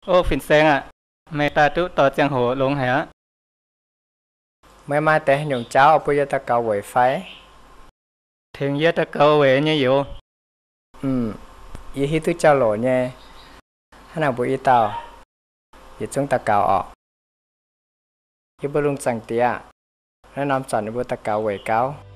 Ô phìn sen à, mẹ ta tụ tỏ giang hồ lông hả? Mấy mai té nhung cháu ở bây giờ ta cầu quậy phái. Thường giờ ta câu về như vậy. Ý hít tu cháu lộ nha. Hắn nào bụi ý tao. Ý chúng ta cầu ọ. Ý bơ lung chẳng tía. Nó nằm sẵn ở bơ ta cầu quậy cáo.